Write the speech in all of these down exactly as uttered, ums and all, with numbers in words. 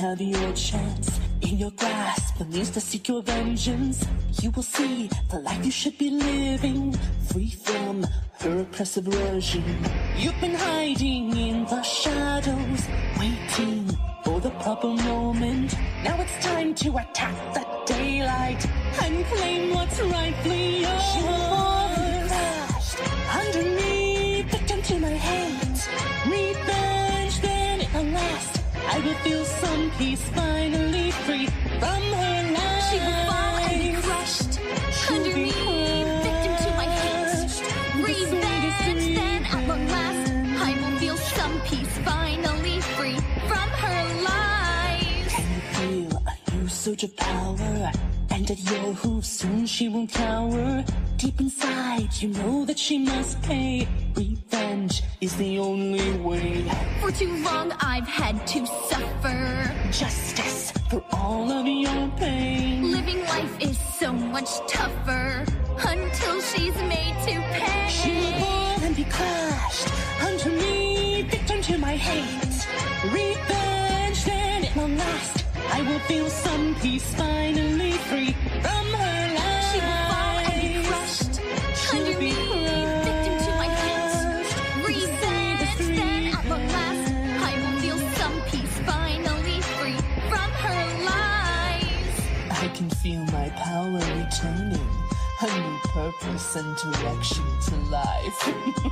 have your chance. In your grasp, the means to seek your vengeance. You will see the life you should be living, free from her oppressive regime. You've been hiding in the shadows, waiting for the proper moment. Now it's time to attack the daylight and claim what's rightfully yours. She will fall and crash underneath, victim to my hate. Revenge, then it will last. I will feel some peace, finally free from her life. She will fall and be crushed underneath, victim to my hate. Revenge, then at long last, I will feel some peace, finally free from her lies. Can you feel a new surge of power? And at your hooves soon she will cower. Deep inside you know that she must pay. Revenge is the only way. For too long I've had to suffer Justice for all of your pain. Living life is so much tougher until she's made to pay. She will fall and be crushed underneath, victim to my hate. Revenge, then it will last. I will feel some peace, finally free from her life. She will fall and be crushed underneath, victim to my hate. Revenge, then at long last, I will feel some peace, finally free from her lies. I can feel my power returning, a new purpose and direction to life.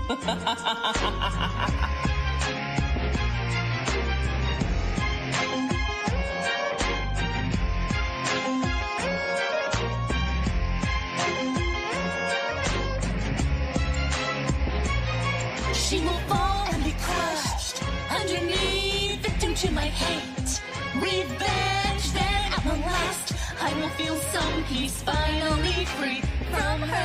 She will fall and be crushed underneath, victim to my hate. Revenge, then at long last, I will feel some peace, finally free from her